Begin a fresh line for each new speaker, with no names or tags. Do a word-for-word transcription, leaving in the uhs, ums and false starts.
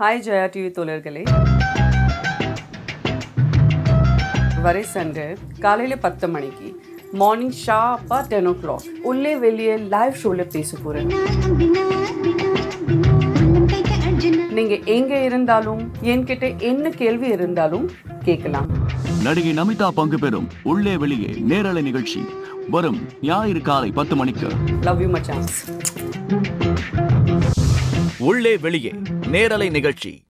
Hi Jaya TV தோழர்களே, வரை Sunday காலையில் பத்து மணிக்கு மார்னிங் ஷார்ப்பாக டென் ஓ கிளாக் உள்ளே வெளியே லைவ் ஷோவில் பேச போகிறேன். நீங்கள் எங்கே இருந்தாலும் என்கிட்ட என்ன கேள்வி இருந்தாலும் கேட்கலாம்.
நடிகை நமிதா பங்கு பெறும் உள்ளே வெளியே நேரலை நிகழ்ச்சி வரும் ஞாயிறு காலை பத்து மணிக்கு.
லவ் யூ மச்சான்ஸ்.
உள்ளே வெளியே நேரலை நிகழ்ச்சி